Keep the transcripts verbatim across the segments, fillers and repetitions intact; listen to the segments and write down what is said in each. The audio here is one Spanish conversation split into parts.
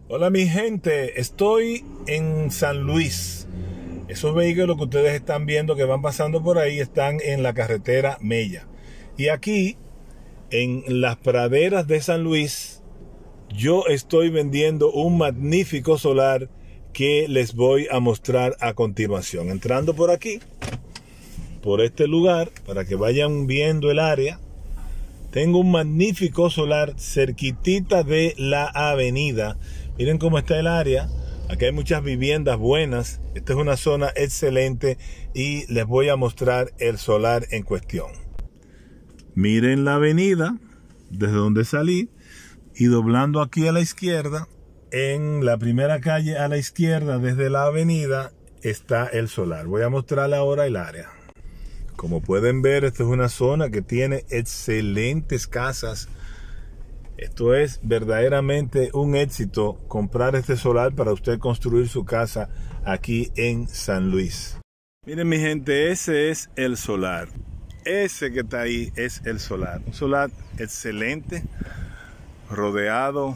Hola mi gente, estoy en San Luis. Esos vehículos que ustedes están viendo que van pasando por ahí están en la carretera Mella. Y aquí, en las praderas de San Luis, yo estoy vendiendo un magnífico solar que les voy a mostrar a continuación. Entrando por aquí, por este lugar, para que vayan viendo el área, tengo un magnífico solar cerquitita de la avenida. Miren cómo está el área. Aquí hay muchas viviendas buenas. Esta es una zona excelente y les voy a mostrar el solar en cuestión. Miren la avenida desde donde salí y doblando aquí a la izquierda, en la primera calle a la izquierda desde la avenida está el solar. Voy a mostrarle ahora el área. Como pueden ver, esta es una zona que tiene excelentes casas. Esto es verdaderamente un éxito, comprar este solar para usted construir su casa aquí en San Luis. Miren mi gente, ese es el solar. Ese que está ahí es el solar. Un solar excelente, rodeado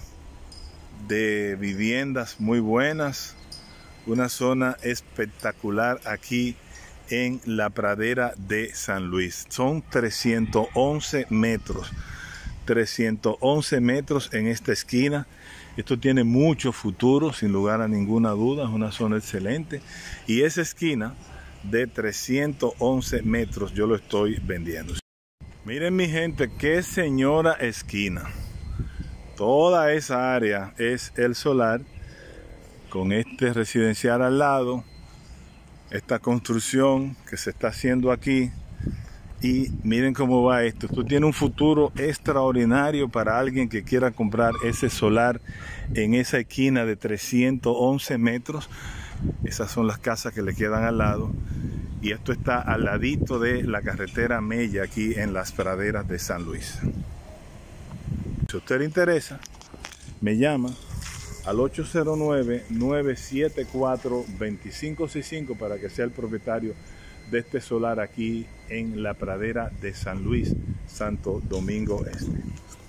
de viviendas muy buenas. Una zona espectacular aquí en la pradera de San Luis. Son trescientos once metros. trescientos once metros en esta esquina. Esto tiene mucho futuro, sin lugar a ninguna duda. Es una zona excelente. Y esa esquina de trescientos once metros yo lo estoy vendiendo. Miren mi gente, qué señora esquina. Toda esa área es el solar, con este residencial al lado. Esta construcción que se está haciendo aquí. Y miren cómo va esto. Esto tiene un futuro extraordinario para alguien que quiera comprar ese solar en esa esquina de trescientos once metros. Esas son las casas que le quedan al lado. Y esto está al ladito de la carretera Mella, aquí en las praderas de San Luis. Si a usted le interesa, me llama al ocho cero nueve, nueve siete cuatro, dos cinco seis cinco para que sea el propietario de este solar aquí en la pradera de San Luis, Santo Domingo Este.